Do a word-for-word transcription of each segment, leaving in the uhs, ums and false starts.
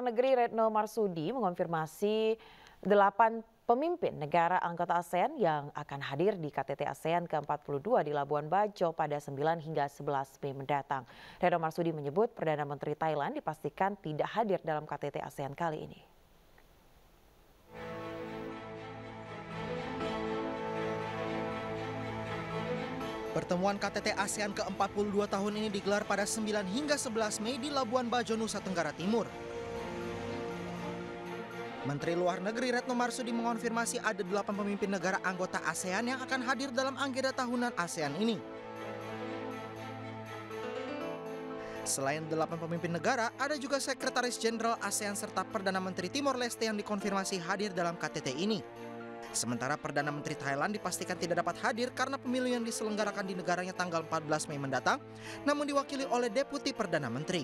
Negeri Retno Marsudi mengonfirmasi delapan pemimpin negara anggota ASEAN yang akan hadir di K T T ASEAN ke empat puluh dua di Labuan Bajo pada sembilan hingga sebelas Mei mendatang. Retno Marsudi menyebut Perdana Menteri Thailand dipastikan tidak hadir dalam K T T ASEAN kali ini. Pertemuan K T T ASEAN ke empat puluh dua tahun ini digelar pada sembilan hingga sebelas Mei di Labuan Bajo, Nusa Tenggara Timur. Menteri Luar Negeri Retno Marsudi mengonfirmasi ada delapan pemimpin negara anggota ASEAN yang akan hadir dalam agenda tahunan ASEAN ini. Selain delapan pemimpin negara, ada juga Sekretaris Jenderal ASEAN serta Perdana Menteri Timor Leste yang dikonfirmasi hadir dalam K T T ini. Sementara Perdana Menteri Thailand dipastikan tidak dapat hadir karena pemilu yang diselenggarakan di negaranya tanggal empat belas Mei mendatang, namun diwakili oleh Deputi Perdana Menteri.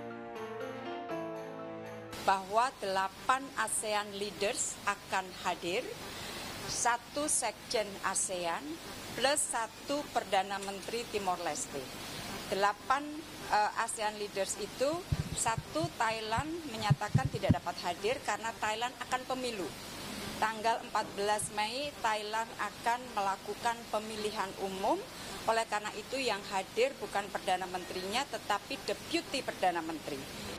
Bahwa delapan ASEAN leaders akan hadir, satu sekjen ASEAN plus satu Perdana Menteri Timor Leste. Delapan uh, ASEAN leaders itu, satu Thailand menyatakan tidak dapat hadir karena Thailand akan pemilu. Tanggal empat belas Mei Thailand akan melakukan pemilihan umum, oleh karena itu yang hadir bukan Perdana Menterinya tetapi Deputi Perdana Menteri.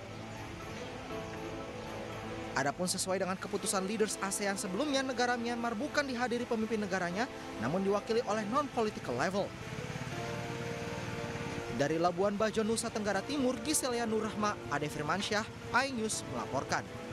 Adapun sesuai dengan keputusan leaders ASEAN sebelumnya, negara Myanmar bukan dihadiri pemimpin negaranya, namun diwakili oleh non-political level. Dari Labuan Bajo, Nusa Tenggara Timur, Giselia Nurrahma, Ade Firmansyah, iNews melaporkan.